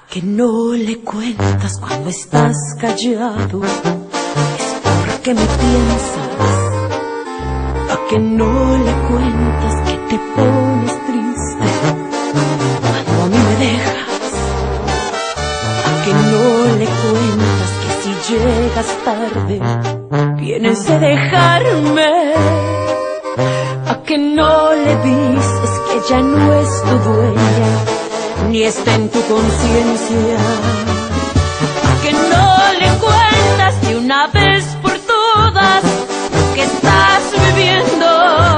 Que no le cuentas cuando estás callado, es porque me piensas. A que no le cuentas que te pones triste cuando a mí me dejas. A que no le cuentas que si llegas tarde vienes de dejarme. A que no le dices que ya no es tu dueña ni está en tu conciencia. A que no le cuentas de una vez por todas lo que estás viviendo.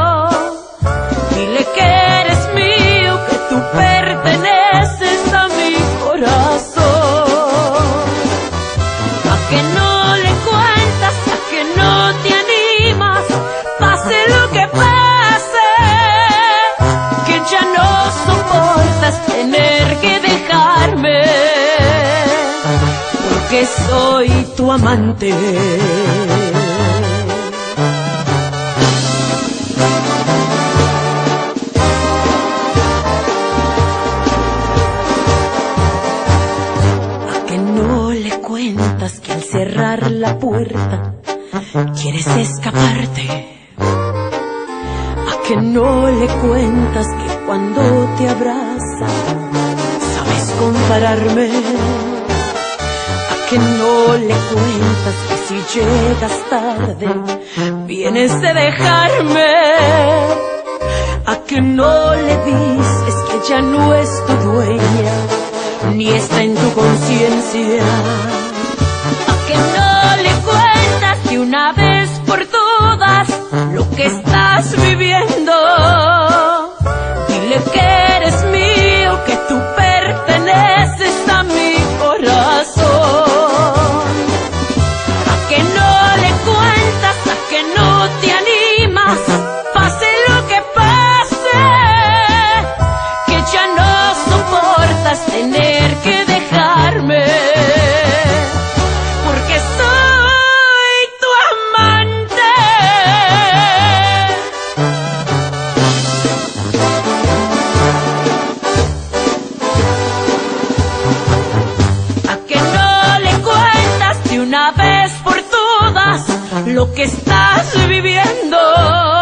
Dile que eres mío, que tú perteneces a mi corazón. A que no le cuentas, a que no te animas, pase lo que pase, que ya no soportas tener que dejarme, porque soy tu amante. A que no le cuentas que al cerrar la puerta quieres escaparte. A que no le cuentas que cuando te abraza sabes compararme. A que no le cuentas que si llegas tarde vienes de dejarme. A que no le dices que ya no es tu dueña ni está en tu conciencia. A que no le cuentas de una vez por todas lo que estás viviendo. Dile que eres mío, que tú perteneces a mi corazón. A que no le cuentas, a que no te animas, pase lo que pase, que ya no soportas tener que dejarme, porque soy tu amante. A que no le cuentas de una vez por todas lo que estás viviendo.